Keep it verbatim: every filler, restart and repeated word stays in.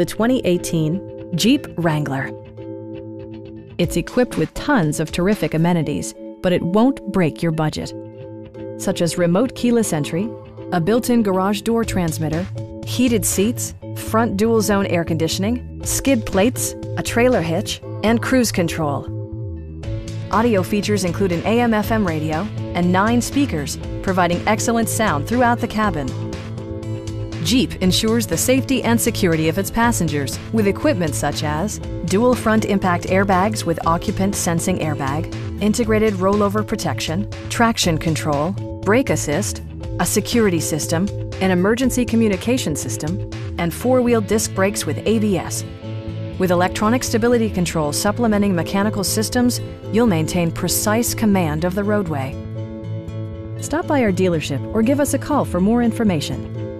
the twenty eighteen Jeep Wrangler. It's equipped with tons of terrific amenities, but it won't break your budget, such as remote keyless entry, a built-in garage door transmitter, heated seats, front dual-zone air conditioning, skid plates, a trailer hitch, and cruise control. Audio features include an A M F M radio and nine speakers, providing excellent sound throughout the cabin. Jeep ensures the safety and security of its passengers with equipment such as dual front impact airbags with occupant sensing airbag, integrated rollover protection, traction control, brake assist, a security system, an emergency communication system, and four-wheel disc brakes with A B S. With electronic stability control supplementing mechanical systems, you'll maintain precise command of the roadway. Stop by our dealership or give us a call for more information.